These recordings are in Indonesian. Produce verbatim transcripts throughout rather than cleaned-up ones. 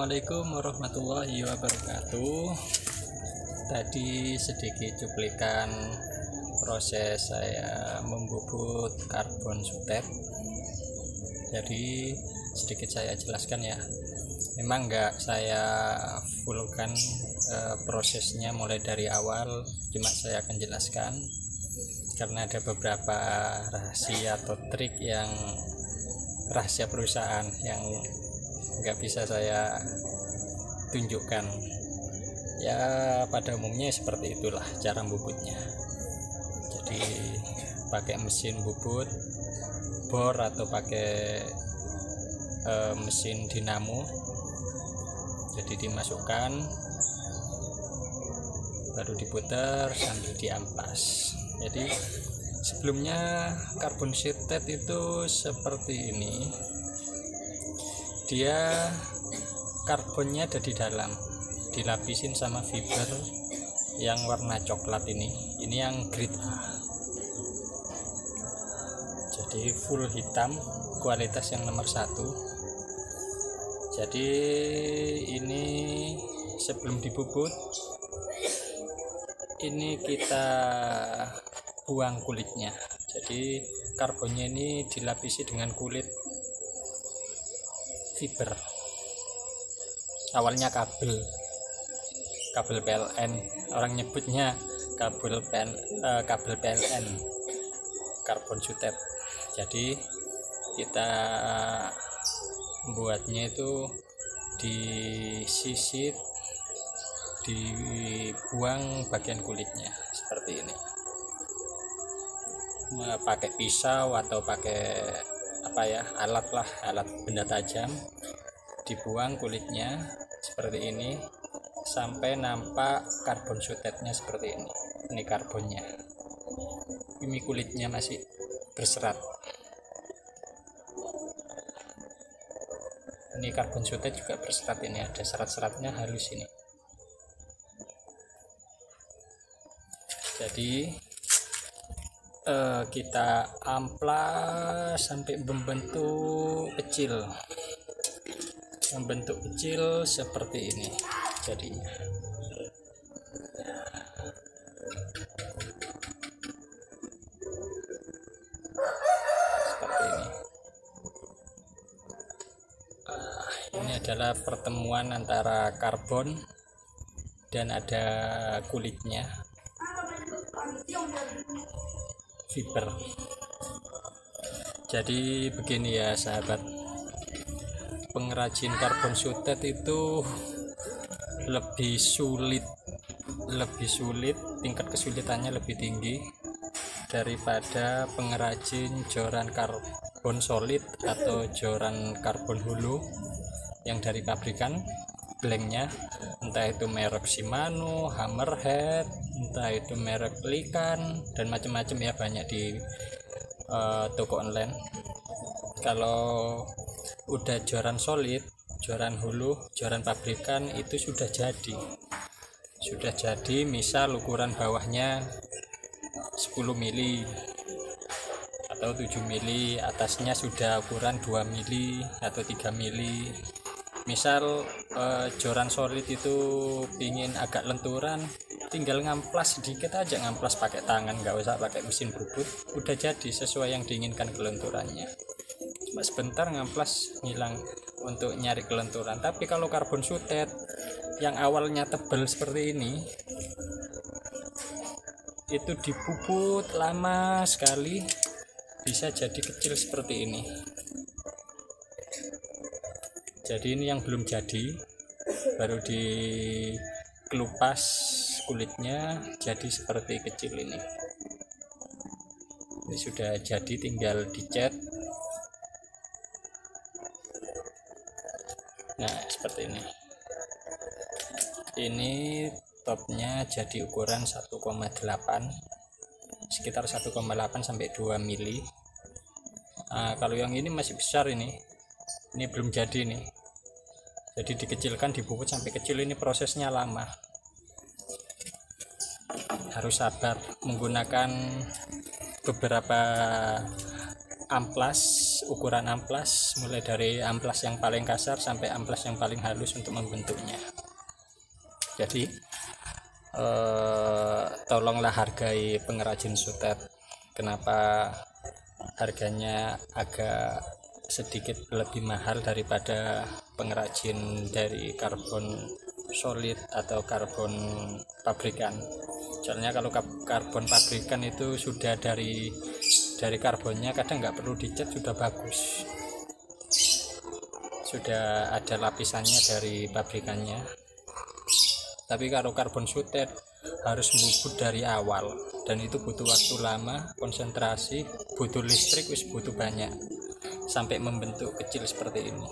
Assalamualaikum warahmatullahi wabarakatuh. Tadi sedikit cuplikan proses saya membubut karbon sutet. Jadi sedikit saya jelaskan ya. Memang enggak saya fullkan e, prosesnya mulai dari awal, cuma saya akan jelaskan karena ada beberapa rahasia atau trik yang rahasia perusahaan yang nggak bisa saya tunjukkan. Ya pada umumnya seperti itulah cara bubutnya. Jadi pakai mesin bubut bor atau pakai e, mesin dinamo. Jadi dimasukkan baru diputar sambil diampas. Jadi sebelumnya karbon sutet itu seperti ini. Dia karbonnya ada di dalam, dilapisin sama fiber yang warna coklat ini. Ini yang grade A. Jadi full hitam, kualitas yang nomor satu. Jadi ini sebelum dibubut, ini kita buang kulitnya. Jadi karbonnya ini dilapisi dengan kulit fiber, awalnya kabel kabel P L N, orang nyebutnya kabel P N, eh, kabel P L N karbon sutet. Jadi kita membuatnya itu disisit, dibuang bagian kulitnya seperti ini, pakai pisau atau pakai apa ya, alat lah, alat benda tajam, dibuang kulitnya seperti ini sampai nampak karbon sutetnya seperti ini. Ini karbonnya, ini kulitnya masih berserat. Ini karbon sutet juga berserat, ini ada serat-seratnya halus ini. Jadi Uh, kita amplas sampai membentuk kecil, membentuk kecil seperti ini jadinya. Seperti ini. Uh, ini adalah pertemuan antara karbon dan ada kulitnya, fiber. Jadi begini ya sahabat, pengrajin karbon sutet itu lebih sulit lebih sulit tingkat kesulitannya lebih tinggi daripada pengrajin joran karbon solid atau joran karbon hulu yang dari pabrikan blanknya, entah itu merek Shimano, Hammerhead, entah itu merek Likan, dan macam-macam ya, banyak di uh, toko online. Kalau udah joran solid, joran hulu, joran pabrikan itu sudah jadi sudah jadi misal ukuran bawahnya sepuluh mili atau tujuh mili, atasnya sudah ukuran dua mili atau tiga mili. Misal eh, joran solid itu pingin agak lenturan, tinggal ngamplas sedikit aja, ngamplas pakai tangan, nggak usah pakai mesin bubut, udah jadi sesuai yang diinginkan kelenturannya. Cuma sebentar ngamplas hilang untuk nyari kelenturan. Tapi kalau karbon sutet yang awalnya tebal seperti ini, itu dibubut lama sekali bisa jadi kecil seperti ini. Jadi ini yang belum jadi, baru dikelupas kulitnya jadi seperti kecil ini. Ini sudah jadi, tinggal dicat. Nah seperti ini. Ini topnya jadi ukuran satu koma delapan, sekitar satu koma delapan sampai dua mili. Nah, kalau yang ini masih besar, ini ini belum jadi nih, jadi dikecilkan, dibubut sampai kecil. Ini prosesnya lama, harus sabar, menggunakan beberapa amplas ukuran amplas, mulai dari amplas yang paling kasar sampai amplas yang paling halus untuk membentuknya. Jadi eh, tolonglah hargai pengrajin sutet. Kenapa harganya agak sedikit lebih mahal daripada pengrajin dari karbon solid atau karbon pabrikan? Soalnya kalau karbon pabrikan itu sudah dari dari karbonnya kadang nggak perlu dicat sudah bagus, sudah ada lapisannya dari pabrikannya. Tapi kalau karbon sutet harus bubut dari awal, dan itu butuh waktu lama, konsentrasi, butuh listrik, wis butuh banyak sampai membentuk kecil seperti ini.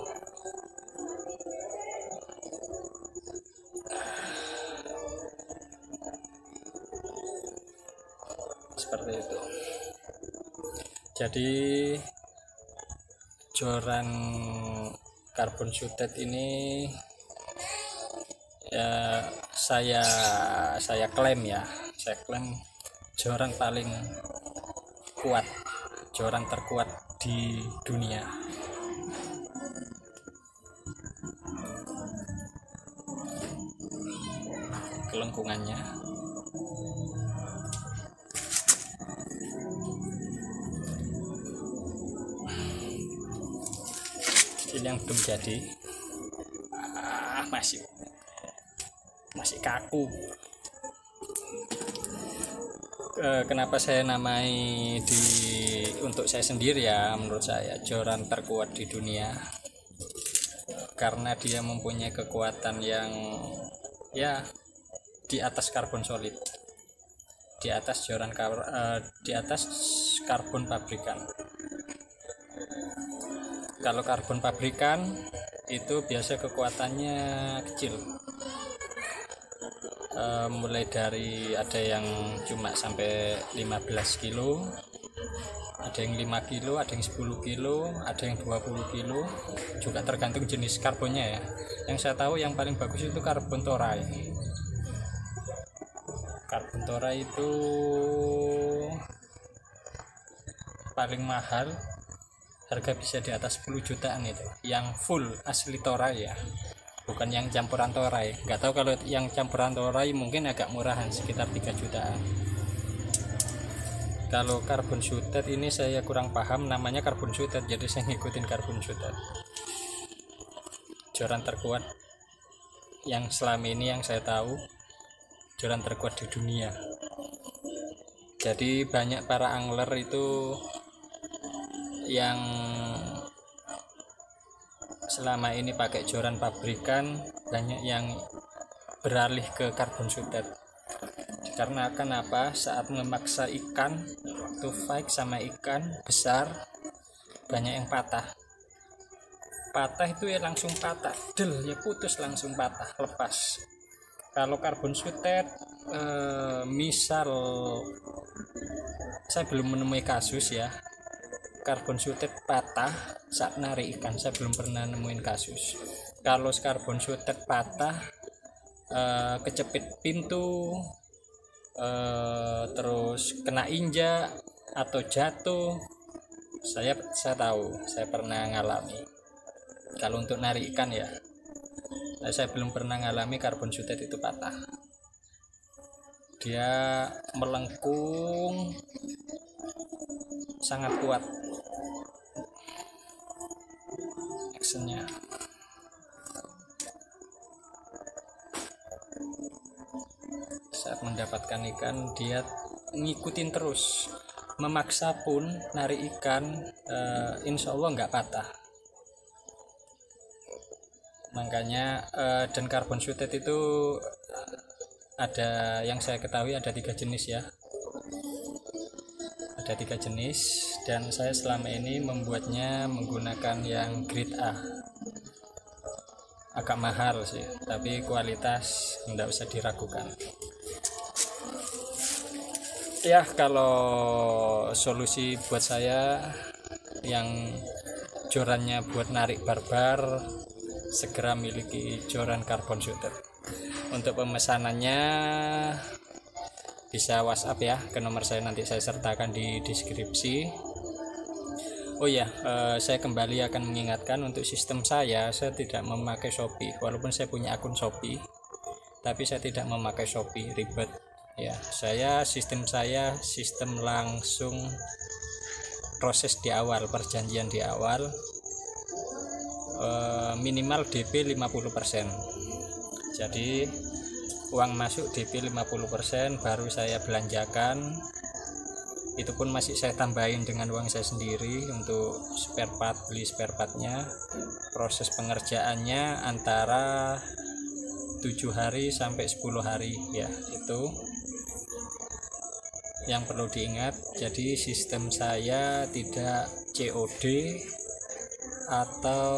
Seperti itu. Jadi joran karbon sutet ini ya saya saya klaim ya saya klaim joran paling kuat, joran terkuat di dunia. Kelengkungannya ini yang belum jadi, ah, masih masih kaku. E, kenapa saya namai di untuk saya sendiri ya, menurut saya joran terkuat di dunia karena dia mempunyai kekuatan yang ya di atas karbon solid, di atas joran kar, e, di atas karbon pabrikan. Kalau karbon pabrikan itu biasa kekuatannya kecil, e, mulai dari ada yang cuma sampai lima belas kilo, ada yang lima kilo, ada yang sepuluh kilo, ada yang dua puluh kilo, juga tergantung jenis karbonnya ya. Yang saya tahu yang paling bagus itu karbon torai. Karbon torai itu paling mahal, harga bisa di atas sepuluh jutaan itu, yang full asli torai ya, bukan yang campuran torai. Nggak tahu kalau yang campuran torai mungkin agak murahan, sekitar tiga jutaan. Kalau karbon sutet ini saya kurang paham, namanya karbon sutet jadi saya ngikutin karbon sutet. Joran terkuat yang selama ini yang saya tahu, joran terkuat di dunia. Jadi banyak para angler itu yang selama ini pakai joran pabrikan, banyak yang beralih ke karbon sutet. Karena kenapa? Saat memaksa ikan, waktu fight sama ikan besar, banyak yang patah. Patah itu ya langsung patah, del ya putus langsung patah, lepas. Kalau karbon sutet, eh, misal saya belum menemui kasus ya, karbon sutet patah saat narik ikan, saya belum pernah nemuin kasus. Kalau karbon sutet patah, eh, kecepit pintu, eh, terus kena injak atau jatuh, saya saya tahu, saya pernah ngalami. Kalau untuk narik ikan ya, saya belum pernah ngalami karbon sutet itu patah. Dia melengkung sangat kuat actionnya. Saat mendapatkan ikan dia ngikutin terus, memaksa pun narik ikan, eh, insya Allah nggak patah. Makanya eh, dan karbon sutet itu ada yang saya ketahui ada tiga jenis ya, ada tiga jenis, dan saya selama ini membuatnya menggunakan yang grade A. Agak mahal sih, tapi kualitas tidak usah diragukan. Ya, kalau solusi buat saya yang jorannya buat narik barbar, segera miliki joran karbon sutet. Untuk pemesanannya bisa WhatsApp ya ke nomor saya, nanti saya sertakan di deskripsi. Oh ya, eh, saya kembali akan mengingatkan untuk sistem saya, saya tidak memakai Shopee. Walaupun saya punya akun Shopee, tapi saya tidak memakai Shopee, ribet. Ya, saya sistem saya sistem langsung, proses di awal, perjanjian di awal, eh, minimal D P lima puluh persen. Jadi uang masuk D P lima puluh persen baru saya belanjakan. Itu pun masih saya tambahin dengan uang saya sendiri untuk spare part, beli spare partnya. Proses pengerjaannya antara tujuh hari sampai sepuluh hari, ya itu yang perlu diingat. Jadi sistem saya tidak C O D atau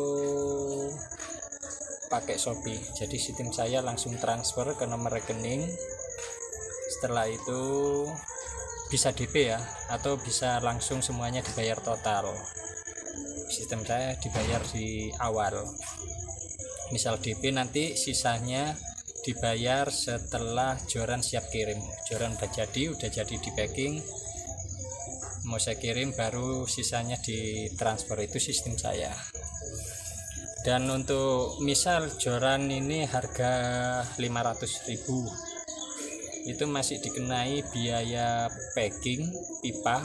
pakai Shopee. Jadi sistem saya langsung transfer ke nomor rekening. Setelah itu bisa D P ya, atau bisa langsung semuanya dibayar total. Sistem saya dibayar di awal. Misal D P, nanti sisanya dibayar setelah joran siap kirim. Joran udah jadi, udah jadi di packing, mau saya kirim, baru sisanya ditransfer. Itu sistem saya. Dan untuk misal joran ini harga lima ratus ribu, itu masih dikenai biaya packing pipa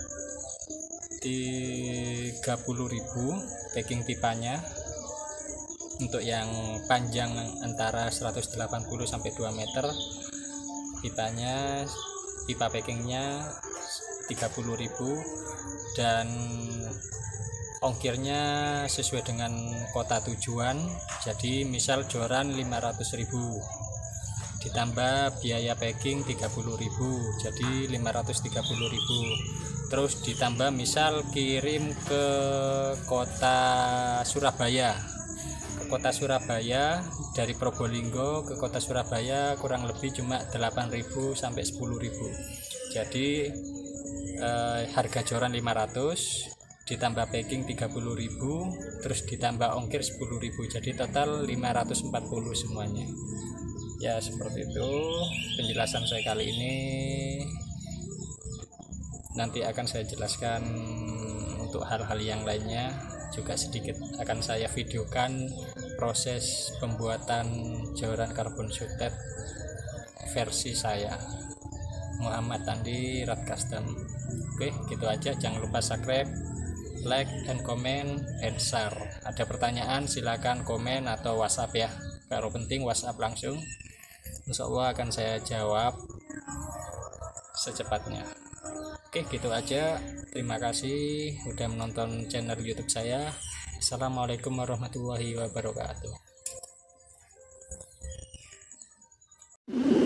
tiga puluh ribu, packing pipanya untuk yang panjang antara seratus delapan puluh sampai dua meter, pipanya, pipa packingnya tiga puluh ribu, dan ongkirnya sesuai dengan kota tujuan. Jadi misal joran lima ratus ribu ditambah biaya packing tiga puluh ribu, jadi lima ratus tiga puluh ribu. Terus ditambah misal kirim ke kota Surabaya, ke kota Surabaya dari Probolinggo ke kota Surabaya kurang lebih cuma delapan ribu sampai sepuluh ribu. Jadi eh, harga joran lima ratus ditambah packing tiga puluh ribu, terus ditambah ongkir sepuluh ribu, jadi total lima ratus empat puluh semuanya. Ya seperti itu penjelasan saya kali ini. Nanti akan saya jelaskan untuk hal-hal yang lainnya juga, sedikit akan saya videokan proses pembuatan joran karbon shooted versi saya, Muhammad Andi Rad Custom. Oke, gitu aja. Jangan lupa subscribe, like, and comment, and share. Ada pertanyaan silakan komen atau WhatsApp ya. Kalau penting WhatsApp langsung, insya Allah akan saya jawab secepatnya. Oke, gitu aja. Terima kasih udah menonton channel YouTube saya. Assalamualaikum warahmatullahi wabarakatuh.